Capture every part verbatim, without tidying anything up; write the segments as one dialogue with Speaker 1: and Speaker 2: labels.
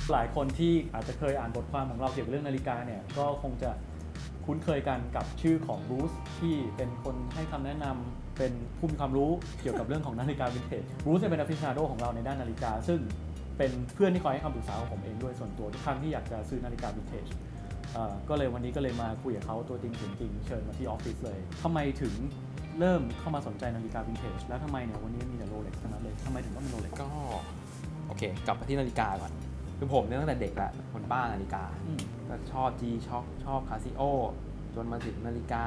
Speaker 1: หลายคนที่อาจจะเคยอ่านบทความของเราเกี่ยวกับเรื่องนาฬิกาเนี่ยก็คงจะคุ้นเคยกันกับชื่อของรูสที่เป็นคนให้คำแนะนำเป็นผู้มีความรู้เกี่ยวกับเรื่องของนาฬิกาวินเทจรูสเป็น aficionado ของเราในด้านนาฬิกาซึ่งเป็นเพื่อนที่คอยให้คำปรึกษาของผมเองด้วยส่วนตัวทุกครั้งที่อยากจะซื้อนาฬิกาวินเทจก็เลยวันนี้ก็เลยมาคุยกับเขาตัวจริงจริงเชิญมาที่ออฟฟิศเลยทำไมถึงเริ่มเข้ามาสนใจนาฬิกาวินเทจแล้วทำไมเนี่ยวันนี้มีแต่โรเล็กซ์ทั้งนั้นเลยทำไมถึงต้องเป็นโรเล็กซ์
Speaker 2: ก็โอเคกลับมาที่นาฬิกาก่อนคือผมเนี่ยตั้งแต่เด็กละคนบ้านาฬิกาก็ชอบ G-Shock ชอบ Casio จนมาถึงนาฬิกา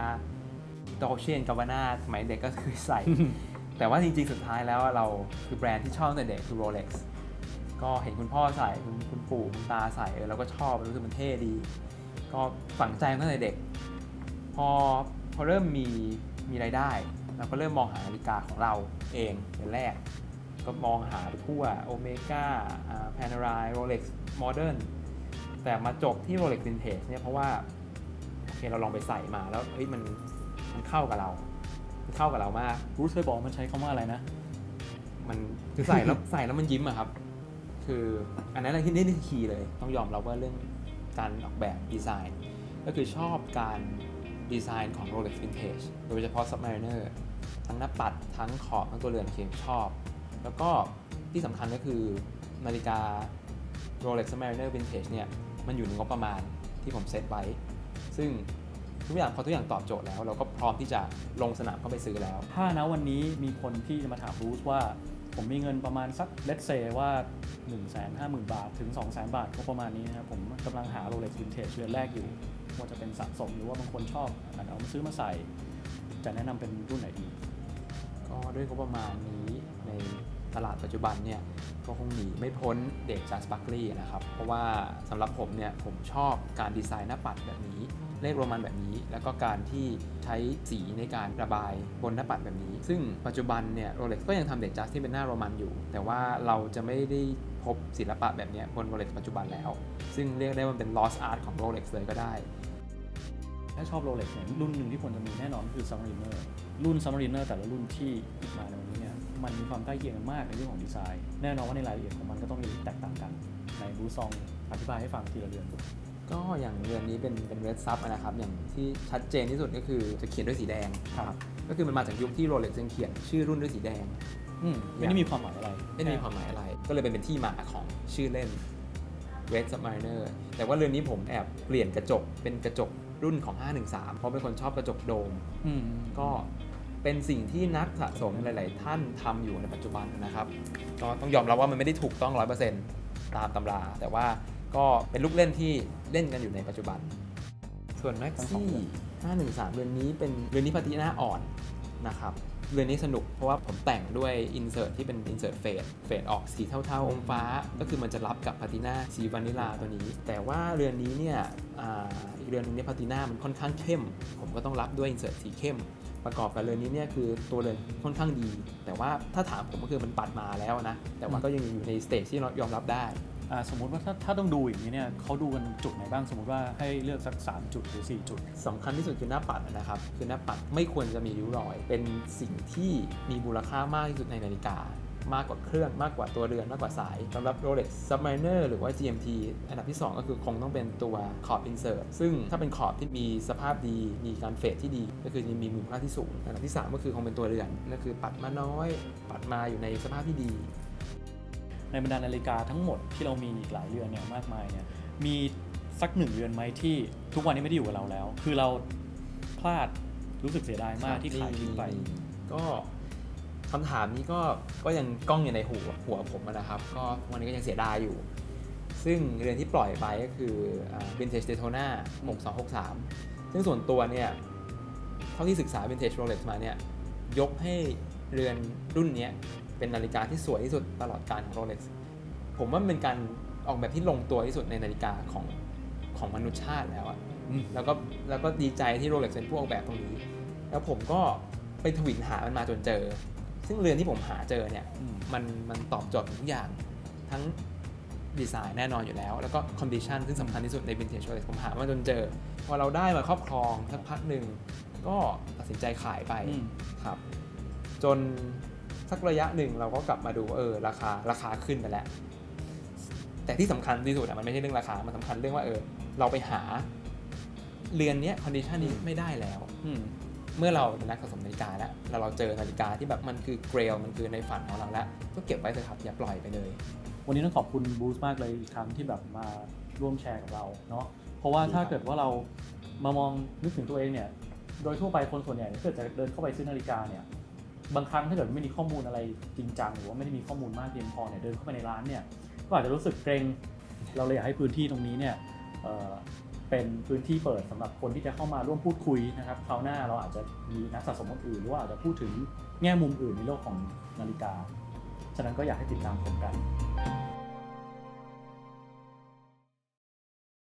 Speaker 2: Dolce and Gabbana สมัยเด็กก็คือใส่ แต่ว่าจริงๆสุดท้ายแล้วเราคือแบรนด์ที่ชอบตั้งแต่เด็กคือ Rolex ก็เห็นคุณพ่อใส่คุณคุณปู่คุณตาใส่เราก็ชอบรู้สึกมันเท่ดีก็ฝังใจตั้งแต่เด็กพอพอเริ่มมีมีรายได้เราก็เริ่มมองหานาฬิกาของเราเองเป็นแรกก็มองหาไปทั่วโอเมก้าแพนารายโรเล็กซ์โมเดิร์นแต่มาจบที่ Rolex Vintage เนี่ยเพราะว่าโอเคเราลองไปใส่มาแล้วเฮ้ยมันมันเข้ากับเรามันเข้ากับเรามาก
Speaker 1: รูสเคยบอกมันใช้คำว่าอะไรนะ
Speaker 2: มันคือใส่แล้ว ใส่แล้วมันยิ้มอะครับคืออันนั้นอะไรที่นี่คือคีย์เลยต้องยอมรับว่าเรื่องการออกแบบดีไซน์ก็คือชอบการดีไซน์ของ Rolex Vintage โดยเฉพาะ Submariner ทั้งหน้าปัดทั้งขอบทั้งตัวเรือนเคียงชอบแล้วก็ที่สำคัญก็คือนาฬิกา Rolex Submariner Vintage เนี่ยมันอยู่ในงบประมาณที่ผมเซตไว้ซึ่งทุกอย่างพอทุกอย่างตอบโจทย์แล้วเราก็พร้อมที่จะลงสนามเข้าไปซื้อแล้ว
Speaker 1: ถ้านะวันนี้มีคนที่จะมาถามรูสว่าผมมีเงินประมาณสักเลทเซว่า หนึ่งแสนห้าหมื่น บาทถึง สองแสน บาทก็ประมาณนี้นะครับผมกำลังหา Rolex Vintage เรือนแรกอยู่ว่าจะเป็นสะสมหรือว่าบางคนชอบอาจจะเอามาซื้อมาใส่จะแนะนำเป็นรุ่นไหนดี
Speaker 2: ก็ด้วยงบประมาณนี้ในตลาดปัจจุบันเนี่ยก็คงหนีไม่พ้นเดจ Just Buckley นะครับเพราะว่าสำหรับผมเนี่ยผมชอบการดีไซน์หน้าปัดแบบนี้เลขโรมันแบบนี้แล้วก็การที่ใช้สีในการระบายบนหน้าปัดแบบนี้ซึ่งปัจจุบันเนี่ย Rolex ก็ยังทำเดจ Just ที่เป็นหน้าโรมันอยู่แต่ว่าเราจะไม่ได้พบศิลปะแบบนี้บน Rolex ปัจจุบันแล้วซึ่งเรียกได้ว่าเป็น lost art ของ Rolex เลยก็ได้
Speaker 1: ถ้าชอบ Rolex เนี่ยรุ่นหนึ่งที่ควรจะมีแน่นอนคือ Submariner รุ่น Submariner แต่ละรุ่นที่มาในวันนี้เนี่ยมันมีความใกล้เคียงกันมากในเรื่องของดีไซน์แน่นอนว่าในรายละเอียดของมันก็ต้องมีแตกต่างกันในบูซองอธิบายให้ฟังทีละเรือน
Speaker 2: ก็อย่างเรือนนี้เป็นเป็นเรดซับนะครับอย่างที่ชัดเจนที่สุดก็คือจะเขียนด้วยสีแดงครับก็คือมันมาจากยุคที่ Rolex ยังเขียนชื่อรุ่นด้วยสีแดง
Speaker 1: ไม่ได้มีความหมายอะไร
Speaker 2: ไม่ได้มีความหมายอะไรก็เลยเป็นเป็นที่มาของชื่อเล่น Red Submariner แต่ว่าเรือนนี้ผมแอบเปลี่ยนกระจกเป็นกระจกรุ่นของห้าหนึ่งสามเพราะเป็นคนชอบกระจกโดมก็เป็นสิ่งที่นักสะสมหลายๆท่านทำอยู่ในปัจจุบันนะครับก็ต้องยอมรับว่ามันไม่ได้ถูกต้อง ร้อยเปอร์เซ็นต์ ตามตำราแต่ว่าก็เป็นลูกเล่นที่เล่นกันอยู่ในปัจจุบันส่วน Maxi ห้าหนึ่งสามเรือนนี้เป็นเรือนนี้พาตินาอ่อนนะครับเรือนนี้สนุกเพราะว่าผมแต่งด้วยอินเสิร์ตที่เป็นอินเสิร์ตเฟดเฟดออกสีเทาๆอมฟ้าก็คือมันจะรับกับพาตินาสีวานิลาตัวนี้แต่ว่าเรือนนี้เนี่ย อ, อีกเรือนนึงเนี่ยพาตินามันค่อนข้างเข้มผมก็ต้องรับด้วยอินเสิร์ตสีเข้มประกอบกับเรือนนี้เนี่ยคือตัวเรือนค่อนข้างดีแต่ว่าถ้าถามผมก็คือมันปัดมาแล้วนะแต่ว่าก็ยังอยู่ในสเตจที่เรายอมรับได้
Speaker 1: สมมติว่าถ้าถ้าต้องดูอย่างนี้เนี่ยเขาดูกันจุดไหนบ้างสมมติว่าให้เลือกสักสามจุดหรือสี่จุด
Speaker 2: สำคัญที่สุดคือหน้าปัดนะครับคือหน้าปัดไม่ควรจะมีริ้วรอยเป็นสิ่งที่มีมูลค่ามากที่สุดในนาฬิกามากกว่าเครื่องมากกว่าตัวเรือนมากกว่าสายสำหรับ Rolex Submariner หรือว่า จี เอ็ม ที อันดับที่สองก็คือคงต้องเป็นตัวขอบ Insert ซึ่งถ้าเป็นขอบที่มีสภาพดีมีการเฟดที่ดีก็คือมีมูลค่าที่สูงอันดับที่สามก็คือคงเป็นตัวเรือนนั่นคือปัดมาน้อยปัดมาอยู่ในสภาพที่ดี
Speaker 1: ในบรรดานาฬิกาทั้งหมดที่เรามีอีกหลายเรือนเนี่ยมากมายเนี่ยมีสักหนึ่งเรือนไหมที่ทุกวันนี้ไม่ได้อยู่กับเราแล้วคือเราพลาดรู้สึกเสียดายมากที่ขายทิ้งไป
Speaker 2: ก็คำถามนี้ก็ก็ยังก้องอยู่ในหัวหัวผมนะครับก็วันนี้ก็ยังเสียดายอยู่ซึ่งเรือนที่ปล่อยไปก็คือ Vintage Daytona หกสองหกสามซึ่งส่วนตัวเนี่ยเท่าที่ศึกษา Vintage Rolex มาเนี่ยยกให้เรือนรุ่นนี้เป็นนาฬิกาที่สวยที่สุดตลอดกาลของ Rolex ผมว่ามันเป็นการออกแบบที่ลงตัวที่สุดในนาฬิกาของของมนุษยชาติแล้วอะแล้วก็แล้วก็ดีใจที่ Rolex เป็นผู้ออกแบบตรงนี้แล้วผมก็ไปทวินหามันมาจนเจอซึ่งเรือนที่ผมหาเจอเนี่ยมันมันตอบโจทย์ทุกอย่างทั้งดีไซน์แน่นอนอยู่แล้วแล้วก็คอนดิชันซึ่งสำคัญที่สุดใน Vintage Rolex ผมหามาจนเจอพอเราได้มาครอบครองสักพักหนึ่งก็ตัดสินใจขายไปครับจนสักระยะหนึ่งเราก็กลับมาดูเออราคาราคาขึ้นไปแล้วแต่ที่สำคัญที่สุดอะมันไม่ใช่เรื่องราคามันสำคัญเรื่องว่าเออเราไปหาเรือนนี้คอนดิชันนี้ไม่ได้แล้วเมื่อเราเป็นนักสะสมนาฬิกาแล้วแล้วเราเจอนาฬิกาที่แบบมันคือเกรลมันคือในฝันของเราแล้วก็เก็บไว้เถอะครับอย่าปล่อยไปเลย
Speaker 1: วันนี้ต้องขอบคุณบูสมากเลยอีกครั้งที่แบบมาร่วมแชร์กับเราเนาะเพราะว่าถ้าเกิดว่าเรามามองนึกถึงตัวเองเนี่ยโดยทั่วไปคนส่วนใหญ่ถ้าเกิดจะเดินเข้าไปซื้อนาฬิกาเนี่ยบางครั้งถ้าเกิดไม่มีข้อมูลอะไรจริงจังหรือว่าไม่ได้มีข้อมูลมากเพียงพอเนี่ยเดินเข้าไปในร้านเนี่ยก็อาจจะรู้สึกเกรงเราเลยอยากให้พื้นที่ตรงนี้เนี่ยเอ่อเป็นพื้นที่เปิดสำหรับคนที่จะเข้ามาร่วมพูดคุยนะครับคราวหน้าเราอาจจะมีนักสะสมคนอื่นหรือว่าอาจจะพูดถึงแง่มุมอื่นในโลกของนาฬิกาฉะนั้นก็อยากให้ติดตามชมกัน